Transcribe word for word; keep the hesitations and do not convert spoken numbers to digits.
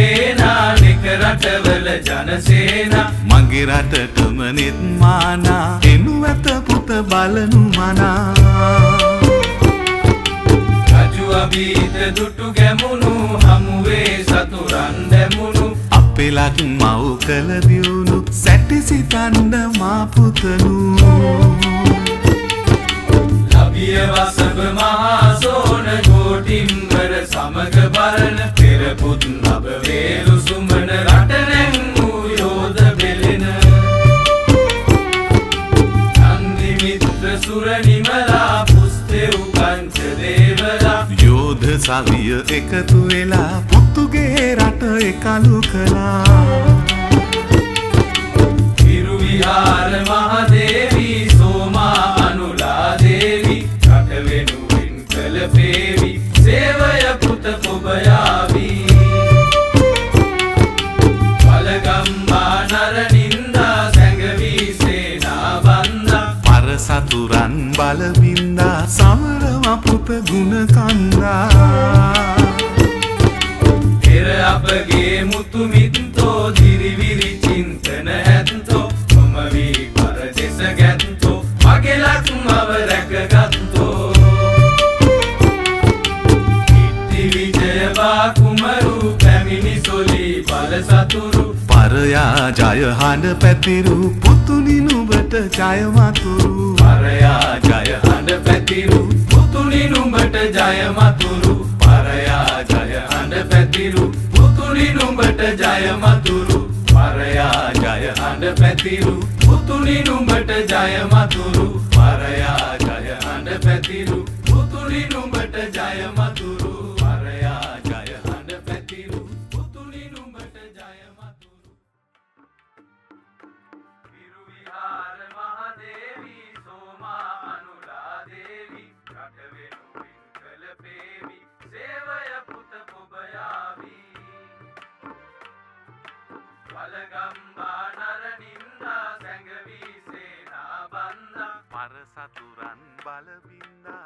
සේනා නෙක රටවල ජනසේනා මගේ රටටම නෙත් මානා එනු ඇත පුත බලනු මනා රජු අභීත දුටු ගැමුණු හමුවේ සතුරන් දැමුණු අපේ ලක් මව් කළ දියුණු සැටි සිතන්න මා පුතනු ලබිය වසබ මහා සෝන ගෝටිම්බර සමග බරණ පෙර පුත් නබ වේලු සුමන රට නැංගූ යෝධ බෙලෙන නන්දි මිත්‍ර සුර නිමලා පුස්තෙව් පංච දේවලා යෝධ සවිය එකතු වෙලා පුතුගේ රට එකලු කළා විරුවිහාර මහදේවී සෝමා අනුලා දේවී රට වෙනුවෙන් කළ පේවි සේවය පුත ඔබයාවී බලගම්බා නරනින්දා සැඟවී සේනා බන්දා පර සතුරන් බලවින්දා සමරම පුත ගුණ කන්දා පෙර අපගේ මුතු මිත්තෝ දිරිවිරි චින්තන ඇත්තෝ මම වී පරදෙස ගැත්තෝ මගේ ලක්මව රැකගත්තෝ ඉත්ති විජය කුමරු පැමිණි සොලි බල සතුරු පරයා ජය හඬ පැතිරු පුතුනි නුඹට ජය මතුරු පරයා ජය හඬ පැතිරු පුතුනි නුඹට ජය මතුරු පරයා ජය හඬ පැතිරු පුතුනි නුඹට ජය මතුරු පරයා ජය හඬ පැතිරු පුතුනි නුඹට ජය මතුරු පරයා ජය හඬ පැතිරු පුතුනි නුඹට ජය මතුරු පරයා ජය හඬ පැතිරු පුතුනි නුඹට ජය මතුරු විරුවිහාර මහදේවී සෝමා අනුලා දේවී රට වෙනුවෙන් කළ පේවි සේවය පුත ඔබයාවී බලගම්බා නරනින්දා සැඟවී සේනා බන්දා පර සතුරන් බලවින්දා